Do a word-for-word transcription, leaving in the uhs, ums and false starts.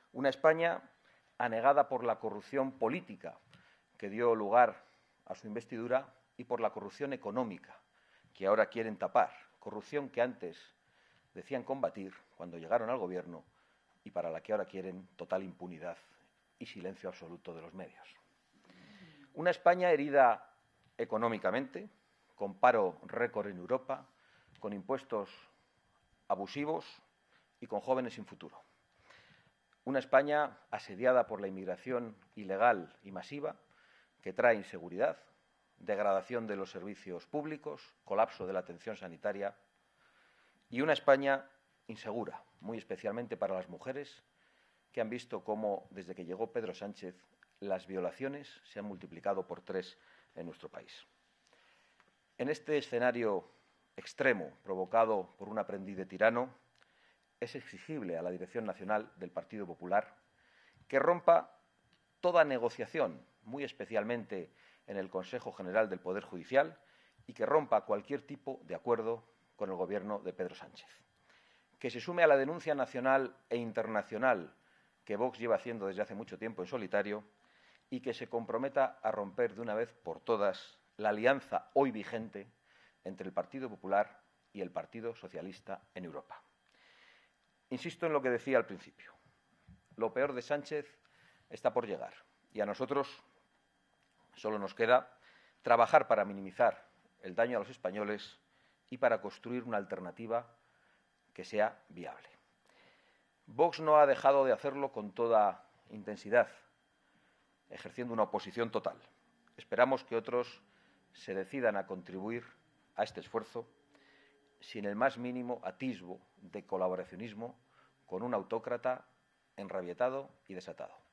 Una España anegada por la corrupción política que dio lugar a su investidura y por la corrupción económica que ahora quieren tapar, corrupción que antes decían combatir cuando llegaron al gobierno y para la que ahora quieren total impunidad y silencio absoluto de los medios. Una España herida económicamente, con paro récord en Europa, con impuestos abusivos y con jóvenes sin futuro. Una España asediada por la inmigración ilegal y masiva que trae inseguridad, degradación de los servicios públicos, colapso de la atención sanitaria y una España insegura, muy especialmente para las mujeres, que han visto cómo, desde que llegó Pedro Sánchez, las violaciones se han multiplicado por tres en nuestro país. En este escenario extremo, provocado por un aprendiz de tirano, es exigible a la Dirección Nacional del Partido Popular que rompa toda negociación, muy especialmente en el Consejo General del Poder Judicial, y que rompa cualquier tipo de acuerdo con el Gobierno de Pedro Sánchez. Que se sume a la denuncia nacional e internacional que Vox lleva haciendo desde hace mucho tiempo en solitario y que se comprometa a romper de una vez por todas la alianza hoy vigente entre el Partido Popular y el Partido Socialista en Europa. Insisto en lo que decía al principio. Lo peor de Sánchez está por llegar y a nosotros solo nos queda trabajar para minimizar el daño a los españoles y para construir una alternativa que sea viable. Vox no ha dejado de hacerlo con toda intensidad, ejerciendo una oposición total. Esperamos que otros se decidan a contribuir a este esfuerzo sin el más mínimo atisbo de colaboracionismo con un autócrata enrabietado y desatado.